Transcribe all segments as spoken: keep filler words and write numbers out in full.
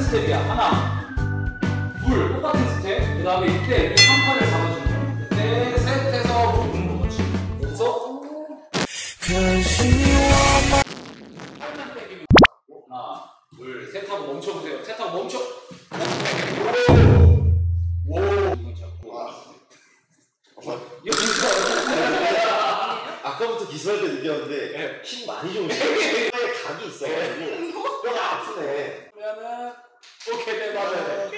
스텝이야. 하나, 둘, 똑같은 스텝. 그 다음에 이때 이 한 팔을 잡아주는 거야. 네, 셋 해서 무릎 굽는 거. 그렇지. 여기서 팔만 빼기. 하나, 둘, 셋 하고 멈춰보세요. 셋 하고 멈춰. 오, 오. 이건 잡고. 이거 아까부터 기술할 때 느꼈는데 네. 힘 많이 좋으시네. 각이 있어가지고 뼈가 아프네. 그러면은 오케이, 네, 맞아요.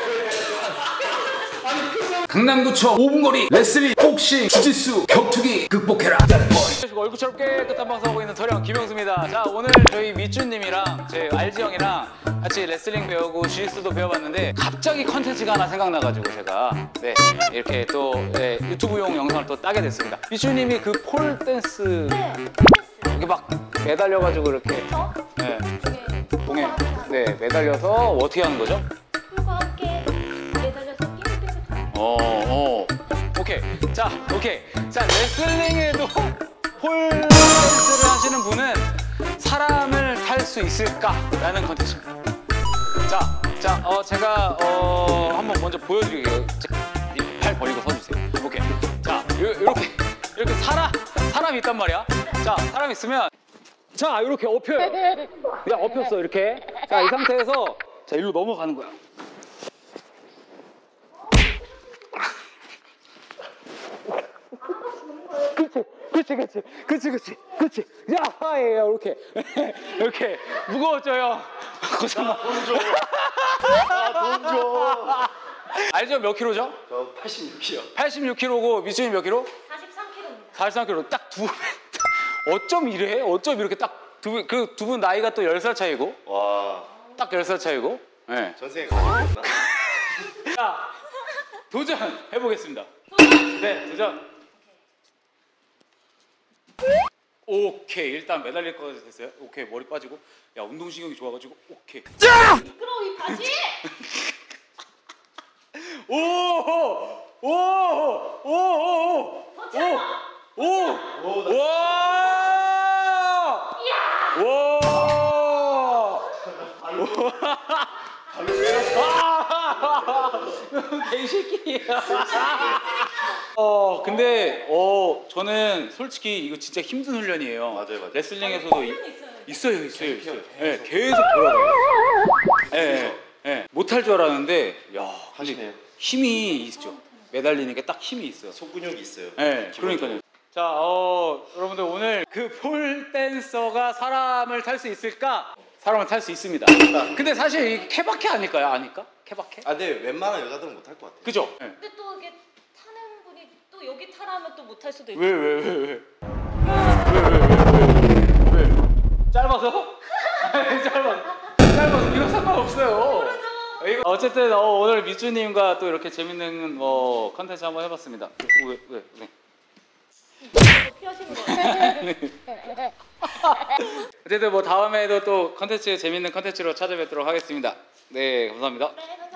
강남구청 오 분 거리 레슬링, 복싱, 주짓수, 격투기 극복해라. 얼굴처럼 깨끗한 방송하고 있는 터령 김영수입니다. 자, 오늘 저희 미쭈님이랑 제 알지 형이랑 같이 레슬링 배우고 주짓수도 배워봤는데 갑자기 컨텐츠가 하나 생각나가지고 제가 네 이렇게 또 네, 유튜브용 영상을 또 따게 됐습니다. 미쭈님이 그 폴 댄스 이렇게 막 매달려가지고 이렇게 네 봉에 네 매달려서 어떻게 하는 거죠? 풀과 함께 매달려서 힘을 빼서 어, 어, 오케이. 자, 오케이. 자, 레슬링에도 폴 댄스를 하시는 분은 사람을 탈 수 있을까라는 컨텐츠입니다. 자, 자, 어, 제가 어, 한번 먼저 보여드릴게요. 팔 벌리고 서주세요. 오케이. 자, 요, 요렇게 이렇게 사람 사람이 있단 말이야. 자, 사람 있으면 자, 이렇게 엎혀요. 그냥 엎였어, 이렇게. 자, 이 상태에서 자, 일로 넘어가는 거야. 그렇지, 그렇지, 그렇지, 그렇지, 그렇지. 야, 예, 이렇게, 이렇게 무거웠죠, 형. 고생. 돈 줘. 아, 돈 줘. 알죠? 몇 킬로죠? 저 팔십육 킬로. 팔십육 킬로고 미수님 몇 킬로? 사십삼 킬로입니다. 사십삼 킬로. 딱 두. 어쩜 이래? 어쩜 이렇게 딱 두 분, 그 두 분 나이가 또 열 살 차이고. 와. 딱 열 살 차이고. 예. 네. 전생에 가졌나? 자, 도전 해보겠습니다. 네, 도전. 오케이, 일단 매달릴 거까지 됐어요. 오케이, 머리 빠지고. 야, 운동신경이 좋아가지고. 오케이. 미끄러워 이 바지. 오! 오! 오! 오! 오! 오! 오! 와! 와! 개새끼야. 어, 근데 어, 저는 솔직히 이거 진짜 힘든 훈련이에요. 맞아요, 맞아요. 레슬링에서도 이, 있어요, 있어요, 있어요. 예, 계속 돌아가요. 예, 예, 예. 못할 줄 알았는데, 야, 하시네요. 힘이 있죠. 매달리니까 딱 힘이 있어요. 속근육이 있어요. 예, 그러니까요. 자, 어, 여러분들 오늘 그 폴 댄서가 사람을 탈 수 있을까? 사람을 탈 수 있습니다. 근데 사실 이 케바케 아닐까요? 아닐까? 케바케? 아, 근데 웬만한 여자들은 못할 것 같아요. 그죠? 네. 근데 또 이게 타는 분이 또 여기 타라면 또 못 탈 수도 있고. 왜, 왜, 왜, 왜? 왜, 왜, 왜, 왜, 왜? 짧아서? 아니, 짧아서. 짧아서. 이거 상관없어요. 이거 어쨌든 어, 오늘 미쭈님과 또 이렇게 재밌는 뭐 컨텐츠 한번 해봤습니다. 왜, 왜, 왜? 피하시는 거 같아요. 어쨌든 뭐 다음에도 또 컨텐츠 재밌는 컨텐츠로 찾아뵙도록 하겠습니다. 네, 감사합니다. 네,